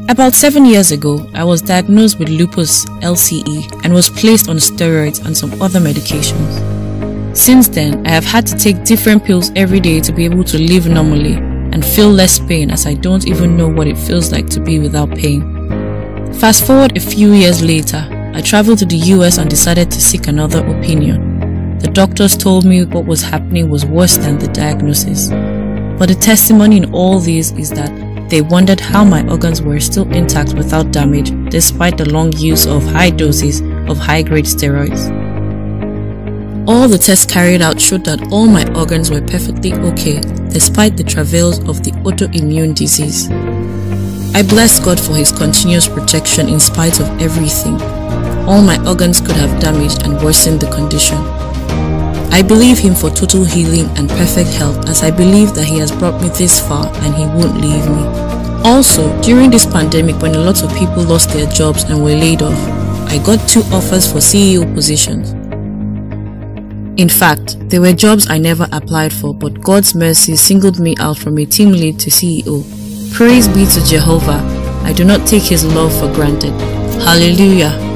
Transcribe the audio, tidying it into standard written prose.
About 7 years ago, I was diagnosed with lupus LCE and was placed on steroids and some other medications. Since then, I have had to take different pills every day to be able to live normally and feel less pain, as I don't even know what it feels like to be without pain. Fast forward a few years later, I traveled to the US and decided to seek another opinion. The doctors told me what was happening was worse than the diagnosis. But the testimony in all this is that they wondered how my organs were still intact without damage despite the long use of high doses of high-grade steroids. All the tests carried out showed that all my organs were perfectly okay despite the travails of the autoimmune disease. I bless God for His continuous protection in spite of everything. All my organs could have damaged and worsened the condition. I believe Him for total healing and perfect health, as I believe that He has brought me this far and He won't leave me. Also, during this pandemic when a lot of people lost their jobs and were laid off, I got 2 offers for CEO positions. In fact, they were jobs I never applied for, but God's mercy singled me out from a team lead to CEO. Praise be to Jehovah. I do not take His love for granted. Hallelujah.